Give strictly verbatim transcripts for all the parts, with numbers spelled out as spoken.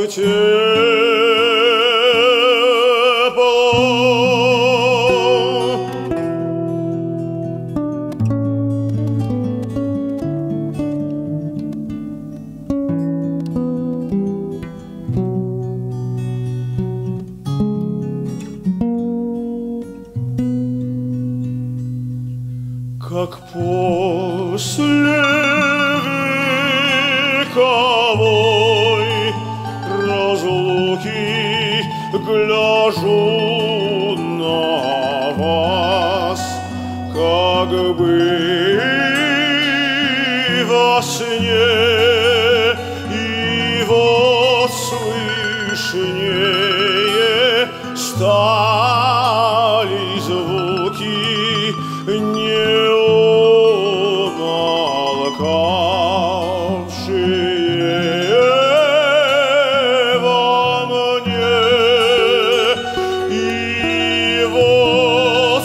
Как после вековой разлуки гляжу на вас, как бы во сне, и вот слышнее стали звуки не умолкавшие во мне, и вот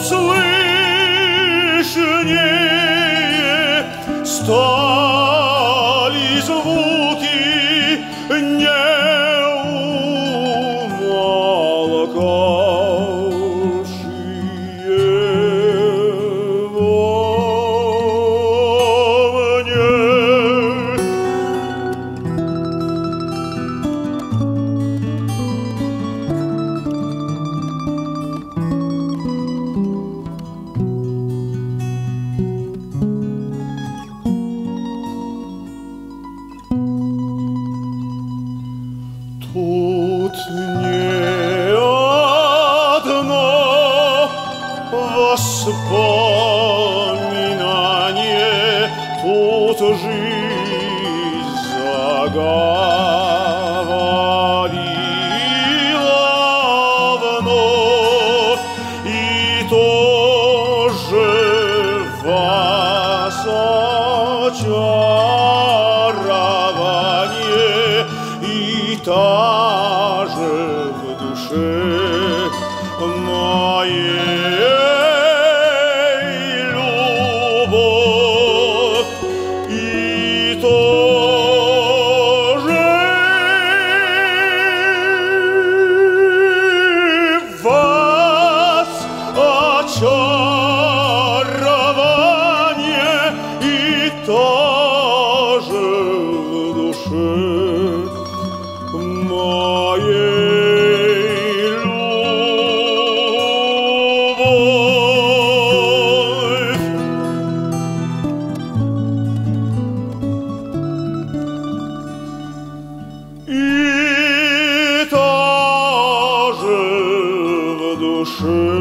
слышнее стали звуки не Тут не одно воспоминание, тут жизнь заговорила вновь, и тоже вас очарование, и та же в душе моей любовь, и тоже вас очарование, и тоже в душе моей любовь. И тоже в душе